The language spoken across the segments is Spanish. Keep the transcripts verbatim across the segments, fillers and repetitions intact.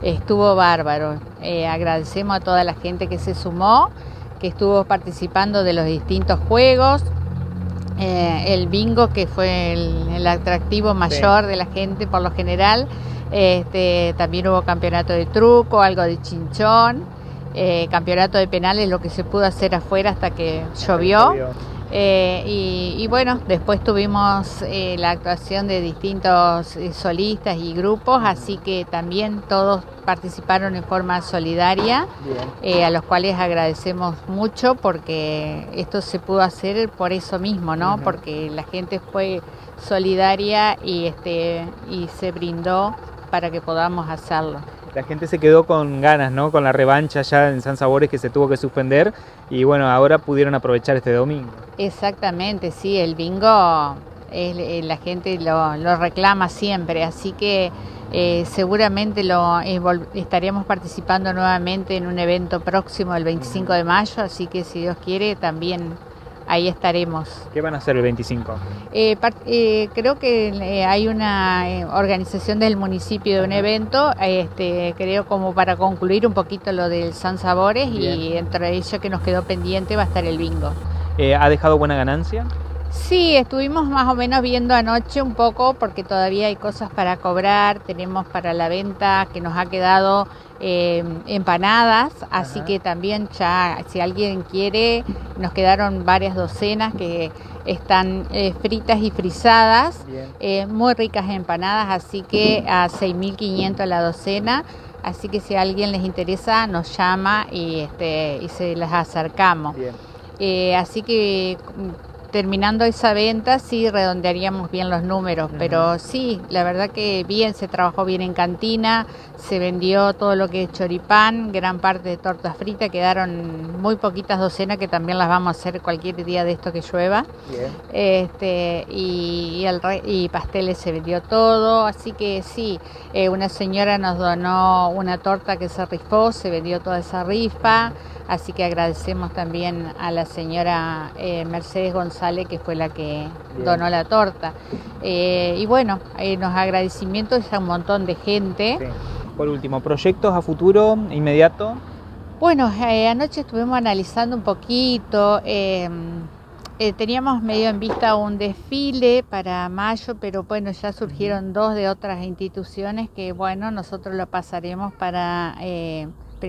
estuvo bárbaro. Eh, agradecemos a toda la gente que se sumó, que estuvo participando de los distintos juegos. Eh, el bingo, que fue el, el atractivo mayor sí. de la gente por lo general. Este, también hubo campeonato de truco, algo de chinchón, eh, campeonato de penales, lo que se pudo hacer afuera hasta que llovió. Eh, y, y bueno, después tuvimos eh, la actuación de distintos eh, solistas y grupos, así que también todos participaron en forma solidaria, eh, a los cuales agradecemos mucho porque esto se pudo hacer por eso mismo, ¿no? Uh-huh. Porque la gente fue solidaria y, este, y se brindó para que podamos hacerlo. La gente se quedó con ganas, ¿no? Con la revancha ya en Sansabores que se tuvo que suspender y bueno, ahora pudieron aprovechar este domingo. Exactamente, sí, el bingo es, la gente lo, lo reclama siempre, así que eh, seguramente lo eh, estaremos participando nuevamente en un evento próximo el veinticinco de mayo, así que si Dios quiere también ahí estaremos. ¿Qué van a hacer el veinticinco? Eh, eh, creo que eh, hay una eh, organización del municipio de un evento, este, creo como para concluir un poquito lo del Sansabores y entre ellos que nos quedó pendiente va a estar el bingo. Eh, ¿Ha dejado buena ganancia? Sí, estuvimos más o menos viendo anoche un poco porque todavía hay cosas para cobrar, tenemos para la venta que nos ha quedado eh, empanadas, así Ajá. que también ya si alguien quiere, nos quedaron varias docenas que están eh, fritas y frisadas, eh, muy ricas empanadas, así que a seis mil quinientos la docena, así que si a alguien les interesa nos llama y, este, y se las acercamos. Eh, así que terminando esa venta sí redondearíamos bien los números, uh-huh. pero sí, la verdad que bien, se trabajó bien en cantina, se vendió todo lo que es choripán, gran parte de tortas fritas, quedaron muy poquitas docenas que también las vamos a hacer cualquier día de esto que llueva. Bien. Este, y, y, el re, y pasteles se vendió todo, así que sí, eh, una señora nos donó una torta que se rifó, se vendió toda esa rifa. Uh-huh. Así que agradecemos también a la señora eh, Mercedes González, que fue la que Bien. donó la torta. Eh, y bueno, eh, los agradecimientos a un montón de gente. Sí. Por último, ¿proyectos a futuro inmediato? Bueno, eh, anoche estuvimos analizando un poquito. Eh, eh, teníamos medio en vista un desfile para mayo, pero bueno, ya surgieron uh-huh. dos de otras instituciones que bueno, nosotros lo pasaremos para... Eh,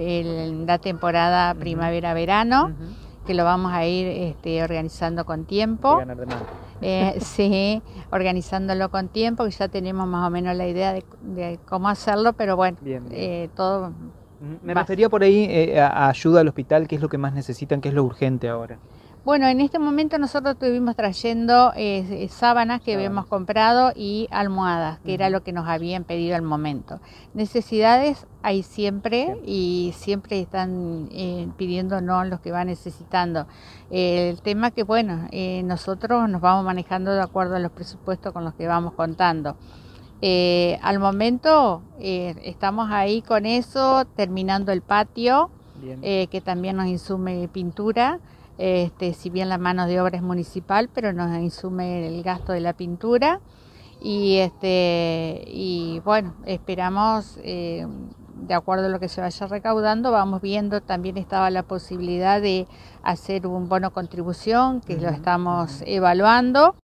la temporada primavera-verano, uh-huh. que lo vamos a ir este, organizando con tiempo. Eh, sí, organizándolo con tiempo, que ya tenemos más o menos la idea de, de cómo hacerlo, pero bueno, bien, bien. Eh, todo... Me refería por ahí eh, a ayuda al hospital, ¿qué es lo que más necesitan, qué es lo urgente ahora? Bueno, en este momento nosotros estuvimos trayendo eh, sábanas que sábanas. habíamos comprado y almohadas, que uh-huh. era lo que nos habían pedido al momento. Necesidades hay siempre y siempre están eh, pidiéndonos los que van necesitando. Eh, el tema que, bueno, eh, nosotros nos vamos manejando de acuerdo a los presupuestos con los que vamos contando. Eh, al momento eh, estamos ahí con eso, terminando el patio, eh, que también nos insume pintura. Este, si bien la mano de obra es municipal, pero nos insume el gasto de la pintura y este y bueno, esperamos eh, de acuerdo a lo que se vaya recaudando, vamos viendo, también estaba la posibilidad de hacer un bono contribución, que uh-huh. lo estamos uh-huh. evaluando,